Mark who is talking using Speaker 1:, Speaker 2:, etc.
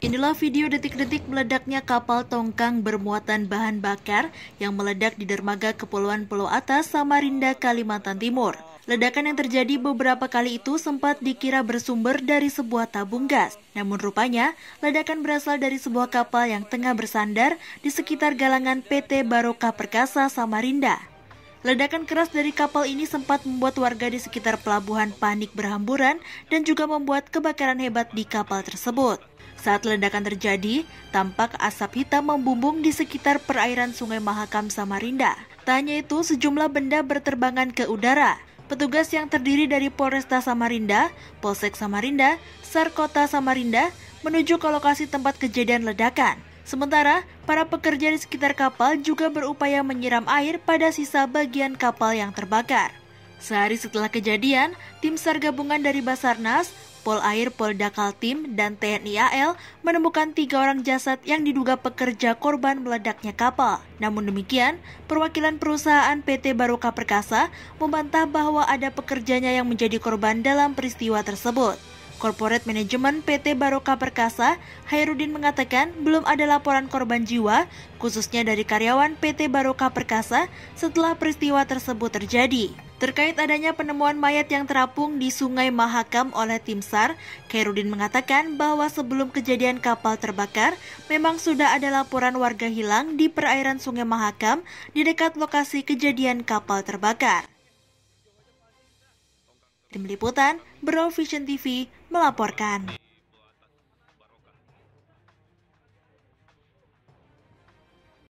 Speaker 1: Inilah video detik-detik meledaknya kapal tongkang bermuatan bahan bakar yang meledak di dermaga Kepulauan Pulau Atas, Samarinda, Kalimantan Timur. Ledakan yang terjadi beberapa kali itu sempat dikira bersumber dari sebuah tabung gas. Namun rupanya, ledakan berasal dari sebuah kapal yang tengah bersandar di sekitar galangan PT Baroka Perkasa, Samarinda. Ledakan keras dari kapal ini sempat membuat warga di sekitar pelabuhan panik berhamburan dan juga membuat kebakaran hebat di kapal tersebut. Saat ledakan terjadi, tampak asap hitam membumbung di sekitar perairan Sungai Mahakam, Samarinda. Tak hanya itu, sejumlah benda berterbangan ke udara. Petugas yang terdiri dari Polresta Samarinda, Polsek Samarinda, SAR Kota Samarinda menuju ke lokasi tempat kejadian ledakan. Sementara, para pekerja di sekitar kapal juga berupaya menyiram air pada sisa bagian kapal yang terbakar. Sehari setelah kejadian, tim SAR gabungan dari Basarnas, Polair, Polda Kaltim, dan TNI AL menemukan 3 orang jasad yang diduga pekerja korban meledaknya kapal. Namun demikian, perwakilan perusahaan PT Baroka Perkasa membantah bahwa ada pekerjanya yang menjadi korban dalam peristiwa tersebut. Corporate Manajemen PT Baroka Perkasa, Hairudin mengatakan belum ada laporan korban jiwa, khususnya dari karyawan PT Baroka Perkasa setelah peristiwa tersebut terjadi. Terkait adanya penemuan mayat yang terapung di Sungai Mahakam oleh tim SAR, Hairudin mengatakan bahwa sebelum kejadian kapal terbakar, memang sudah ada laporan warga hilang di perairan Sungai Mahakam di dekat lokasi kejadian kapal terbakar. Tim Liputan, Bro Vision TV melaporkan.